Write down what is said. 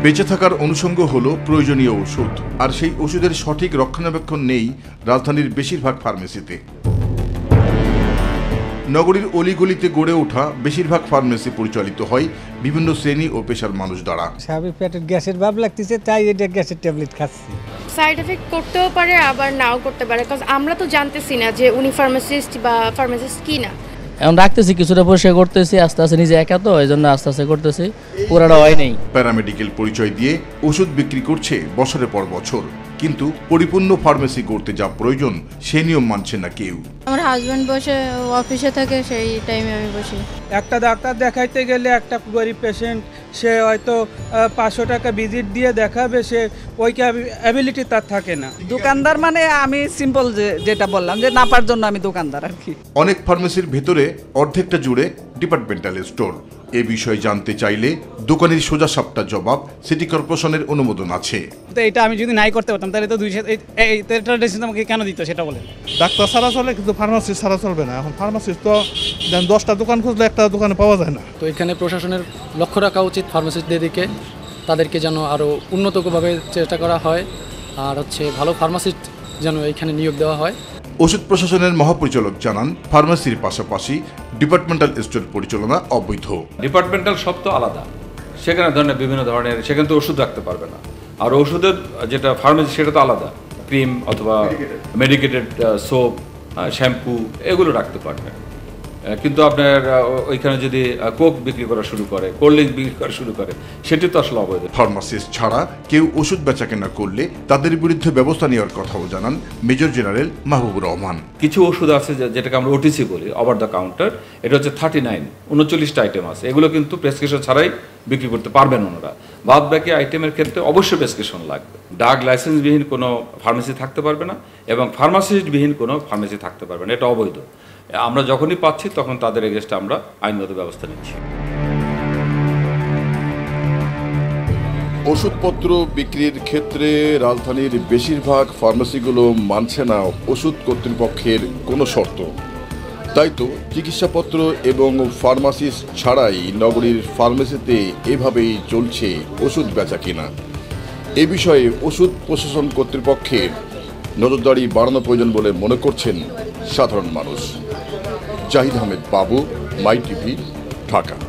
বেঁচে থাকার অনুষঙ্গ হলো প্রয়োজনীয় ওষুধ, আর সেই ওষুধের সঠিক রক্ষণাবেক্ষণ নেই রাজধানীর বেশিরভাগ ফার্মেসিতে। নগরীর অলিগলিতে গড়ে ওঠা বেশিরভাগ ফার্মেসি পরিচালিত হয় বিভিন্ন শ্রেণী ও পেশার মানুষ দ্বারা। স্বাভাবিক পেটের গ্যাসের ভাব লাগতেছে, তাই এটা গ্যাসের ট্যাবলেট খাচ্ছি। সাইড এফেক্ট করতেও পারে, আবার নাও করতে পারে, কারণ আমরা তো জানতেছি না যে উনি ফার্মাসিস্ট বা ফার্মাসিস্ট কি না। এখন রাখতেছি, কিছুটা পরিষ্কার করতেছি, আস্তে আস্তে নিজে একা তো এই জন্য আস্তে আস্তে করতেছি, পুরাটা হয় নেই। প্যারামেডিক্যাল পরিচয় দিয়ে ওষুধ বিক্রি করছে বছরের পর বছর, কিন্তু পরিপূর্ণ ফার্মেসি করতে যা প্রয়োজন সে নিয়ম মানছে না কেউ। আমার হাজব্যান্ড বসে অফিসে থাকে, সেই টাইমে আমি বসি। একটা ডাক্তার দেখাইতে গেলে একটা গরিব পেশেন্ট সে হয়তো 500 টাকা ভিজিট দিয়ে দেখাবে, সে ওই অ্যাবিলিটি তার থাকে না। দোকানদার মানে আমি সিম্পল যেটা বললাম যে নাপার জন্য আমি দোকানদার আর কি। অনেক ফার্মেসির ভেতরে অর্ধেকটা জুড়ে ডিপার্টমেন্টাল স্টোর। এ বিষয়ে জানতে চাইলে দোকানের সোজা সাপটা জবাব, সিটি কর্পোরেশনের অনুমোদন আছে। তো এটা আমি যদি নাই করতে পারতাম তাহলে তো 200 আমাকে কেন দিত সেটা বলেন। ডাক্তার ছাড়া চলে কিন্তু ফার্মাসিস্ট ছাড়া চলবে না। এখন ফার্মাসিস্ট তো 10টা দোকান খুঁজলে একটা দোকানে পাওয়া যায় না। তো এখানে প্রশাসনের লক্ষ্য রাখা উচিত ফার্মাসিস্টদের দিকে, তাদেরকে যেন আরও উন্নতভাবে চেষ্টা করা হয়, আর ভালো ফার্মাসিস্ট যেন এখানে নিয়োগ দেওয়া হয়। ওষুধ প্রশাসনের মহাপরিচালক জানান, ফার্মেসির পাশাপাশি ডিপার্টমেন্টাল স্টোর পরিচালনা অবৈধ। ডিপার্টমেন্টাল সব তো আলাদা, সেখানে বিভিন্ন ধরনের, সেখানে তো ওষুধ রাখতে পারবে না। আর ওষুধের যেটা ফার্মেসি সেটা তো আলাদা, ক্রিম অথবা মেডিকেটেড সোপ, শ্যাম্পু এগুলো রাখতে পারবে। কিন্তু আপনার ওইখানে যদি কোক বিক্রি করা শুরু করে, কোল্ড ড্রিঙ্ক বিক্রি করা শুরু করে, সেটি তো আসলে অবৈধ। ফার্মাসিস্ট ছাড়া কেউ ওষুধ বেচাকেনা করলে তাদের বিরুদ্ধে ব্যবস্থা নেওয়ার কথাও জানান মেজর জেনারেল মাহবুবুর রহমান। কিছু ওষুধ আছে যেটাকে আমরা ওটিসি বলি, ওভার দ্য কাউন্টার, এটা হচ্ছে 39টা আইটেম আছে। এগুলো কিন্তু প্রেসক্রিপশন ছাড়াই বিক্রি করতে পারবেন ওনারা। বাদ বাকি আইটেমের ক্ষেত্রে অবশ্যই প্রেসক্রিপশন লাগবে। ডাক লাইসেন্সবিহীন কোনো ফার্মেসি থাকতে পারবে না এবং ফার্মাসিস্টবিহীন কোনো ফার্মেসি থাকতে পারবে না, এটা অবৈধ। আমরা যখনই পাচ্ছি তখন তাদের এগেইনস্টে আমরা আইনগত ব্যবস্থা নিচ্ছি। ওষুধপত্র বিক্রির ক্ষেত্রে রাজধানীর বেশিরভাগ ফার্মেসিগুলো মানছে না ওষুধ কর্তৃপক্ষের কোনো শর্ত। তাই তো চিকিৎসাপত্র এবং ফার্মাসিস্ট ছাড়াই নগরীর ফার্মেসিতে এভাবেই চলছে ওষুধ বেচা কিনা। এ বিষয়ে ওষুধ প্রশাসন কর্তৃপক্ষের নজরদারি বাড়ানো প্রয়োজন বলে মনে করছেন সাধারণ মানুষ। জাহিদ আহমেদ বাবু, মাইটিভি, ঢাকা।